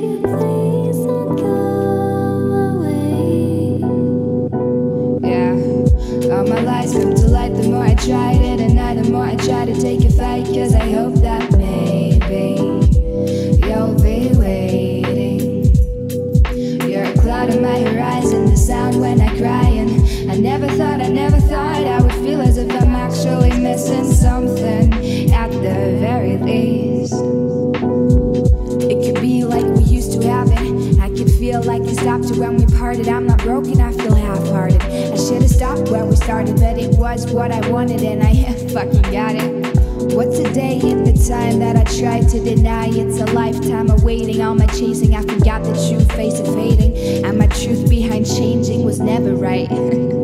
you please don't go away? Yeah, all my lies come to light. The more I try to deny, the more I try to take a fight. Cause I hope that maybe you'll be waiting. You're a cloud on my horizon, the sound when I cry. And I never thought I would feel as if I'm actually missing something. At the very least, it could be like we used to have it. I could feel like it stopped when we parted. I'm not broken, I feel half-hearted. I should've stopped where we started, but it was what I wanted and I fucking got it. What's a day in the time that I tried to deny? It's a lifetime of waiting. All my chasing, I forgot the true face of fading. And my truth behind changing was never right.